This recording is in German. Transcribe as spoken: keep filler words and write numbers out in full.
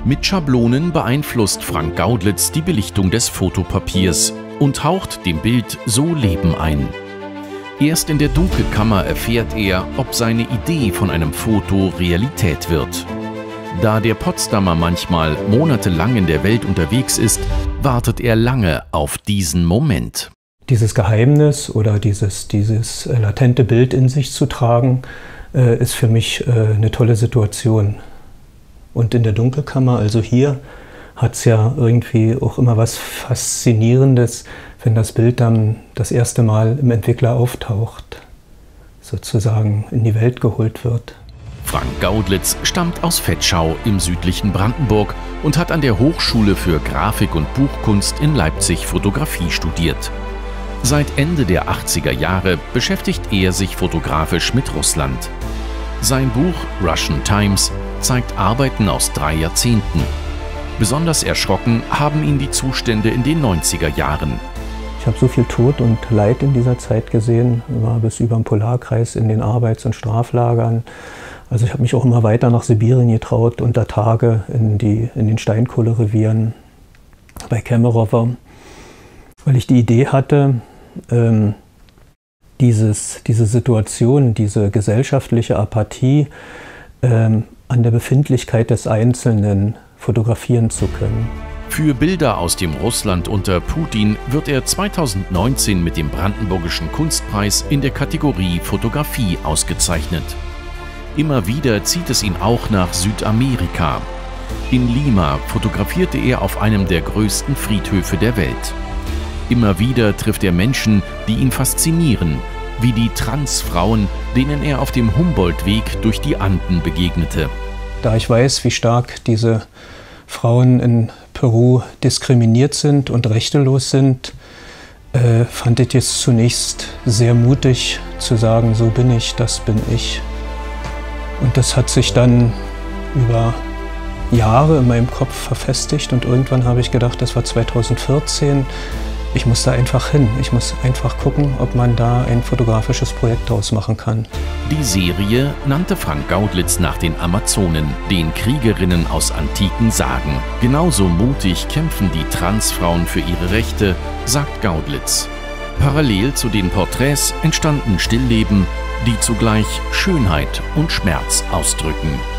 Mit Schablonen beeinflusst Frank Gaudlitz die Belichtung des Fotopapiers und haucht dem Bild so Leben ein. Erst in der Dunkelkammer erfährt er, ob seine Idee von einem Foto Realität wird. Da der Potsdamer manchmal monatelang in der Welt unterwegs ist, wartet er lange auf diesen Moment. Dieses Geheimnis oder dieses, dieses latente Bild in sich zu tragen, äh, ist für mich äh, eine tolle Situation. Und in der Dunkelkammer, also hier, hat es ja irgendwie auch immer was Faszinierendes, wenn das Bild dann das erste Mal im Entwickler auftaucht, sozusagen in die Welt geholt wird. Frank Gaudlitz stammt aus Vetschau im südlichen Brandenburg und hat an der Hochschule für Grafik und Buchkunst in Leipzig Fotografie studiert. Seit Ende der achtziger Jahre beschäftigt er sich fotografisch mit Russland. Sein Buch Russian Times zeigt Arbeiten aus drei Jahrzehnten. Besonders erschrocken haben ihn die Zustände in den neunziger Jahren. Ich habe so viel Tod und Leid in dieser Zeit gesehen, war bis über den Polarkreis in den Arbeits- und Straflagern. Also ich habe mich auch immer weiter nach Sibirien getraut, unter Tage in, die, in den Steinkohlerevieren bei Kemerowo, weil ich die Idee hatte, ähm, dieses, diese Situation, diese gesellschaftliche Apathie ähm, an der Befindlichkeit des Einzelnen fotografieren zu können. Für Bilder aus dem Russland unter Putin wird er zweitausendneunzehn mit dem Brandenburgischen Kunstpreis in der Kategorie Fotografie ausgezeichnet. Immer wieder zieht es ihn auch nach Südamerika. In Lima fotografierte er auf einem der größten Friedhöfe der Welt. Immer wieder trifft er Menschen, die ihn faszinieren, wie die Transfrauen, denen er auf dem Humboldt-Weg durch die Anden begegnete. Da ich weiß, wie stark diese Frauen in Peru diskriminiert sind und rechtelos sind, äh, fand ich es zunächst sehr mutig zu sagen, so bin ich, das bin ich. Und das hat sich dann über Jahre in meinem Kopf verfestigt und irgendwann habe ich gedacht, das war zweitausendvierzehn, ich muss da einfach hin. Ich muss einfach gucken, ob man da ein fotografisches Projekt daraus machen kann. Die Serie nannte Frank Gaudlitz nach den Amazonen, den Kriegerinnen aus antiken Sagen. Genauso mutig kämpfen die Transfrauen für ihre Rechte, sagt Gaudlitz. Parallel zu den Porträts entstanden Stillleben, die zugleich Schönheit und Schmerz ausdrücken.